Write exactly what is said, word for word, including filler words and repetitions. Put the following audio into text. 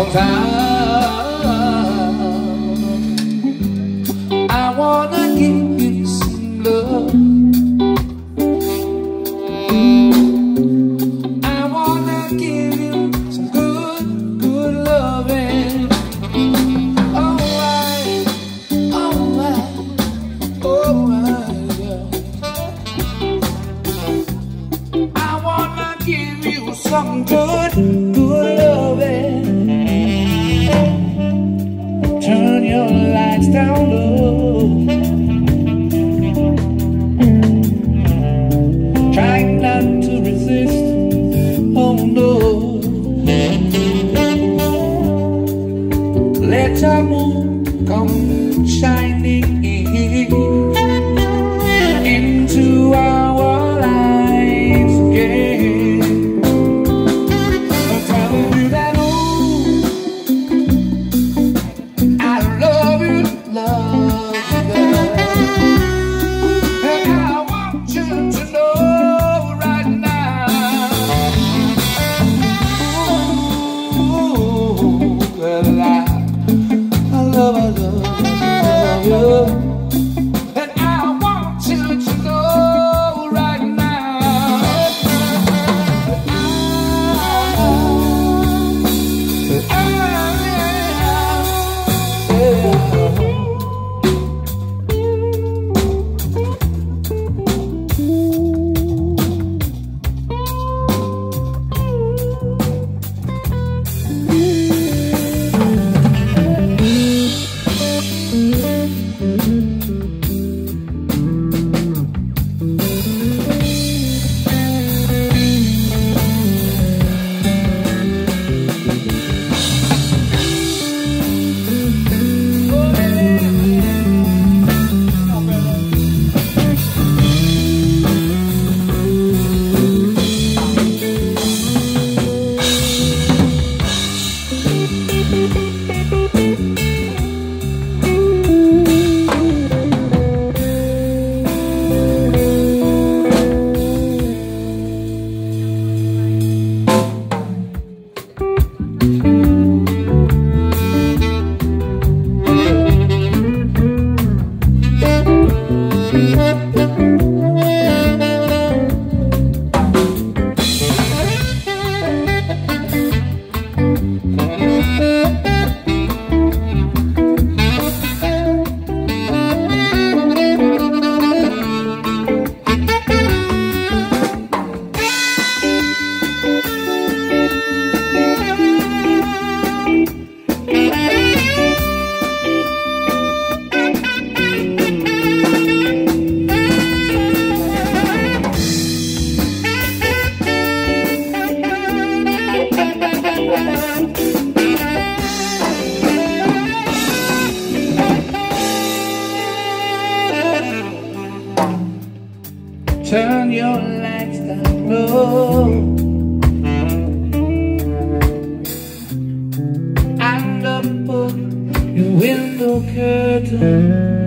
I wanna give you some love. I wanna give you some good, good loving. Alright, alright, alright, yeah. I wanna give you some good, good loving. Turn your lights down low. Try not to resist. Oh no. Let your moon come shining in into our lives again. I'm telling you that love you, and I want you to know right now, ooh, that I, I love, I love, I love you, and I want you to know right now, that I, that I, turn your lights down low and up your window curtain.